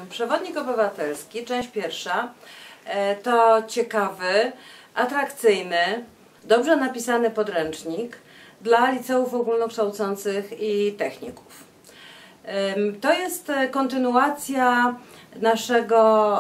Przewodnik obywatelski, część pierwsza, to ciekawy, atrakcyjny, dobrze napisany podręcznik dla liceów ogólnokształcących i techników. To jest kontynuacja naszego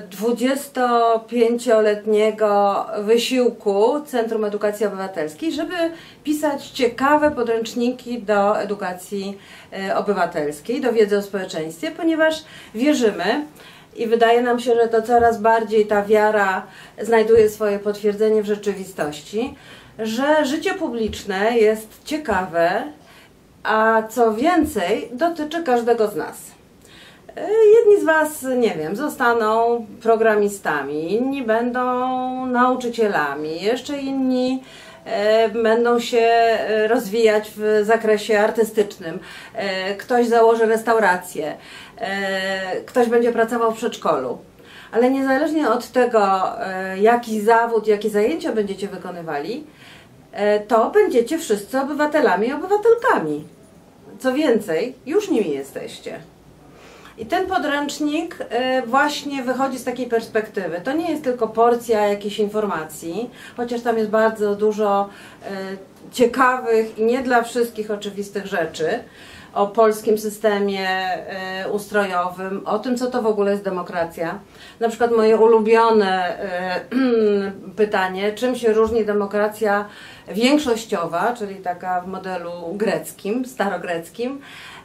25-letniego wysiłku Centrum Edukacji Obywatelskiej, żeby pisać ciekawe podręczniki do edukacji obywatelskiej, do wiedzy o społeczeństwie, ponieważ wierzymy i wydaje nam się, że to coraz bardziej ta wiara znajduje swoje potwierdzenie w rzeczywistości, że życie publiczne jest ciekawe, a co więcej, dotyczy każdego z nas. Jedni z Was, nie wiem, zostaną programistami, inni będą nauczycielami, jeszcze inni będą się rozwijać w zakresie artystycznym, ktoś założy restaurację, ktoś będzie pracował w przedszkolu. Ale niezależnie od tego, jaki zawód, jakie zajęcia będziecie wykonywali, to będziecie wszyscy obywatelami i obywatelkami. Co więcej, już nimi jesteście. I ten podręcznik właśnie wychodzi z takiej perspektywy. To nie jest tylko porcja jakichś informacji, chociaż tam jest bardzo dużo ciekawych i nie dla wszystkich oczywistych rzeczy o polskim systemie ustrojowym, o tym, co to w ogóle jest demokracja. Na przykład moje ulubione pytanie, czym się różni demokracja większościowa, czyli taka w modelu greckim, starogreckim,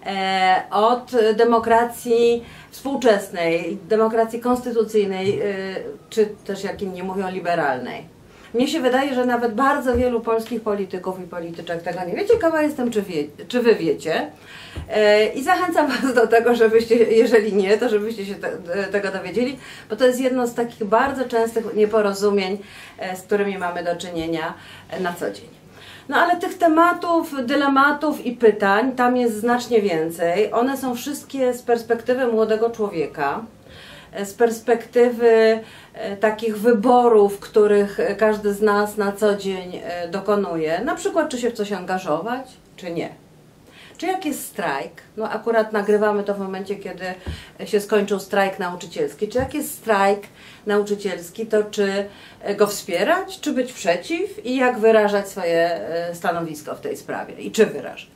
od demokracji współczesnej, demokracji konstytucyjnej, czy też jak inni mówią, liberalnej. Mnie się wydaje, że nawet bardzo wielu polskich polityków i polityczek tego nie wie. Ciekawa jestem, czy Wy wiecie. I zachęcam Was do tego, żebyście, jeżeli nie, to żebyście się tego dowiedzieli, bo to jest jedno z takich bardzo częstych nieporozumień, z którymi mamy do czynienia na co dzień. No ale tych tematów, dylematów i pytań tam jest znacznie więcej. One są wszystkie z perspektywy młodego człowieka, z perspektywy takich wyborów, których każdy z nas na co dzień dokonuje. Na przykład, czy się w coś angażować, czy nie. Czy jak jest strajk, no akurat nagrywamy to w momencie, kiedy się skończył strajk nauczycielski, czy jak jest strajk nauczycielski, to czy go wspierać, czy być przeciw i jak wyrażać swoje stanowisko w tej sprawie i czy wyrażać.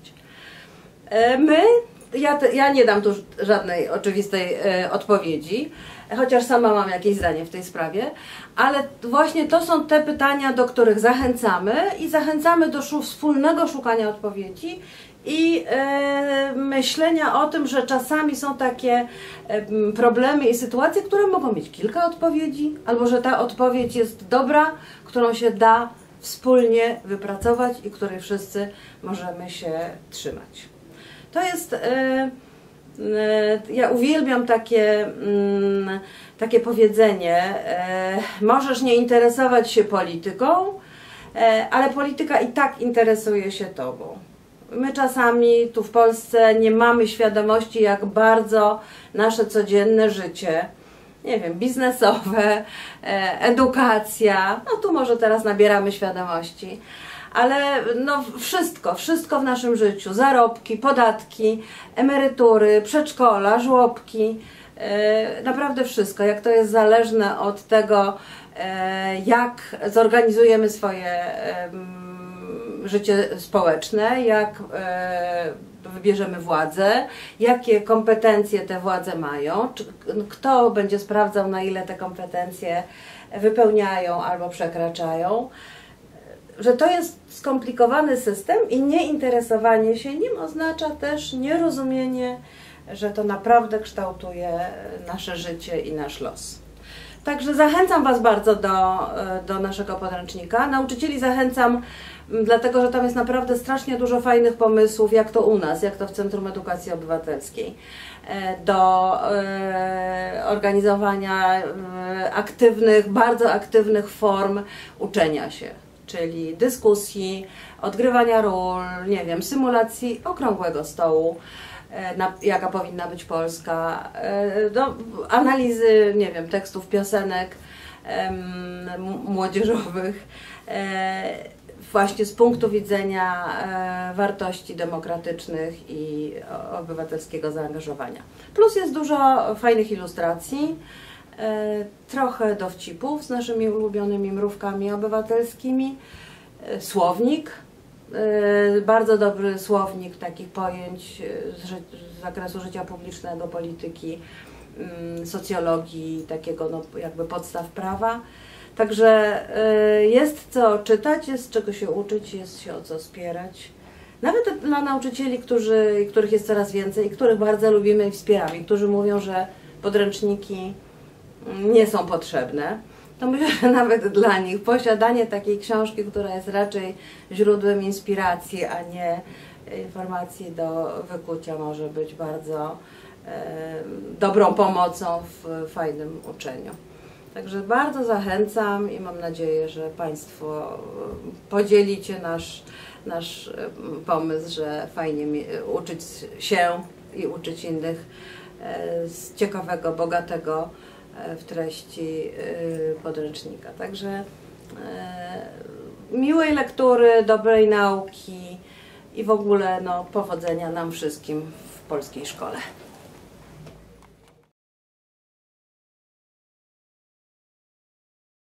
Ja nie dam tu żadnej oczywistej odpowiedzi, chociaż sama mam jakieś zdanie w tej sprawie, ale właśnie to są te pytania, do których zachęcamy i zachęcamy do wspólnego szukania odpowiedzi i myślenia o tym, że czasami są takie problemy i sytuacje, które mogą mieć kilka odpowiedzi, albo że ta odpowiedź jest dobra, którą się da wspólnie wypracować i której wszyscy możemy się trzymać. To jest, ja uwielbiam takie powiedzenie, możesz nie interesować się polityką, ale polityka i tak interesuje się Tobą. My czasami tu w Polsce nie mamy świadomości, jak bardzo nasze codzienne życie, nie wiem, biznesowe, edukacja, no tu może teraz nabieramy świadomości, ale no wszystko w naszym życiu, zarobki, podatki, emerytury, przedszkola, żłobki, naprawdę wszystko, jak to jest zależne od tego, jak zorganizujemy swoje życie społeczne, jak wybierzemy władzę, jakie kompetencje te władze mają, kto będzie sprawdzał, na ile te kompetencje wypełniają albo przekraczają, że to jest skomplikowany system i nieinteresowanie się nim oznacza też nierozumienie, że to naprawdę kształtuje nasze życie i nasz los. Także zachęcam Was bardzo do naszego podręcznika. Nauczycieli zachęcam, dlatego że tam jest naprawdę strasznie dużo fajnych pomysłów, jak to u nas, jak to w Centrum Edukacji Obywatelskiej, do organizowania aktywnych, bardzo aktywnych form uczenia się, czyli dyskusji, odgrywania ról, nie wiem, symulacji okrągłego stołu, jaka powinna być Polska, do analizy, nie wiem, tekstów piosenek młodzieżowych, właśnie z punktu widzenia wartości demokratycznych i obywatelskiego zaangażowania. Plus jest dużo fajnych ilustracji, trochę dowcipów z naszymi ulubionymi mrówkami obywatelskimi, słownik, bardzo dobry słownik takich pojęć z zakresu życia publicznego, polityki, socjologii, takiego no, jakby podstaw prawa. Także jest co czytać, jest czego się uczyć, jest się o co spierać. Nawet dla nauczycieli, których jest coraz więcej i których bardzo lubimy i wspieramy, którzy mówią, że podręczniki nie są potrzebne, to myślę, że nawet dla nich posiadanie takiej książki, która jest raczej źródłem inspiracji, a nie informacji do wykucia, może być bardzo dobrą pomocą w fajnym uczeniu. Także bardzo zachęcam i mam nadzieję, że Państwo podzielicie nasz pomysł, że fajnie uczyć się i uczyć innych z ciekawego, bogatego w treści podręcznika. Także miłej lektury, dobrej nauki i w ogóle no, powodzenia nam wszystkim w polskiej szkole.